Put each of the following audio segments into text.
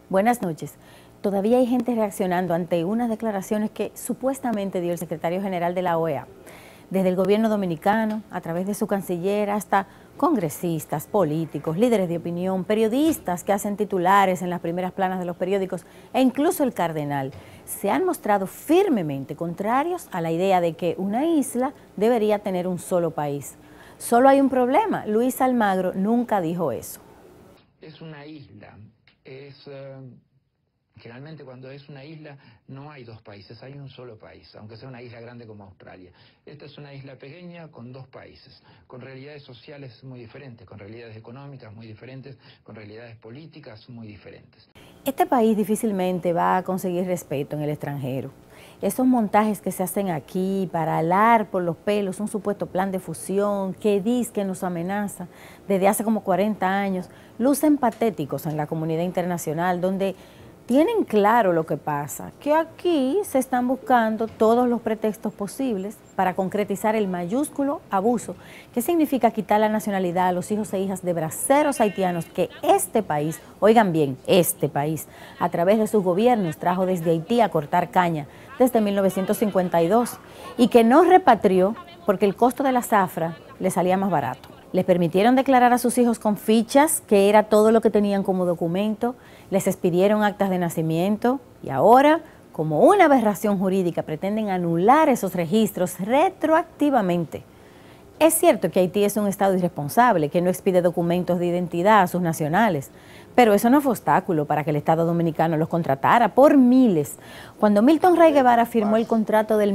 Buenas noches. Todavía hay gente reaccionando ante unas declaraciones que supuestamente dio el secretario general de la OEA. Desde el gobierno dominicano, a través de su canciller, hasta congresistas, políticos, líderes de opinión, periodistas que hacen titulares en las primeras planas de los periódicos e incluso el cardenal, se han mostrado firmemente contrarios a la idea de que una isla debería tener un solo país. Solo hay un problema: Luis Almagro nunca dijo eso. Es una isla. Generalmente cuando es una isla no hay dos países, hay un solo país, aunque sea una isla grande como Australia. Esta es una isla pequeña con dos países, con realidades sociales muy diferentes, con realidades económicas muy diferentes, con realidades políticas muy diferentes. Este país difícilmente va a conseguir respeto en el extranjero. Esos montajes que se hacen aquí para alar por los pelos un supuesto plan de fusión que dice que nos amenaza desde hace como 40 años, lucen patéticos en la comunidad internacional, donde tienen claro lo que pasa, que aquí se están buscando todos los pretextos posibles para concretizar el mayúsculo abuso, que significa quitar la nacionalidad a los hijos e hijas de braceros haitianos que este país, oigan bien, este país, a través de sus gobiernos trajo desde Haití a cortar caña desde 1952 y que no repatrió porque el costo de la zafra le salía más barato. Les permitieron declarar a sus hijos con fichas, que era todo lo que tenían como documento, les expidieron actas de nacimiento y ahora, como una aberración jurídica, pretenden anular esos registros retroactivamente. Es cierto que Haití es un estado irresponsable, que no expide documentos de identidad a sus nacionales, pero eso no fue obstáculo para que el Estado dominicano los contratara por miles. Cuando Milton Ray Guevara firmó el contrato del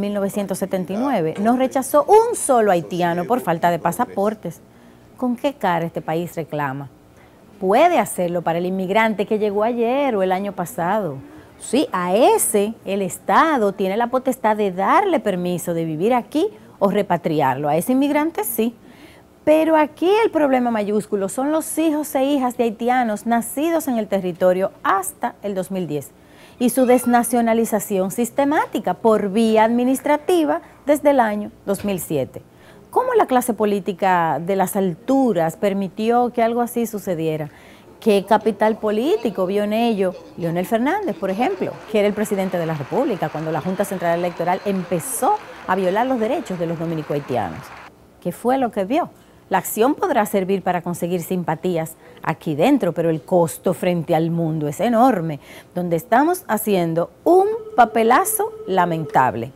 1979, no rechazó un solo haitiano por falta de pasaportes. ¿Con qué cara este país reclama? Puede hacerlo para el inmigrante que llegó ayer o el año pasado. Sí, a ese el Estado tiene la potestad de darle permiso de vivir aquí o repatriarlo. A ese inmigrante sí. Pero aquí el problema mayúsculo son los hijos e hijas de haitianos nacidos en el territorio hasta el 2010 y su desnacionalización sistemática por vía administrativa desde el año 2007. ¿Cómo la clase política de las alturas permitió que algo así sucediera? ¿Qué capital político vio en ello Leonel Fernández, por ejemplo, que era el presidente de la República cuando la Junta Central Electoral empezó a violar los derechos de los dominico-haitianos? ¿Qué fue lo que vio? La acción podrá servir para conseguir simpatías aquí dentro, pero el costo frente al mundo es enorme, donde estamos haciendo un papelazo lamentable.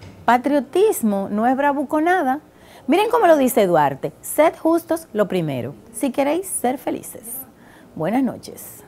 Patriotismo no es bravuconada. Miren cómo lo dice Duarte: sed justos lo primero, si queréis ser felices. Buenas noches.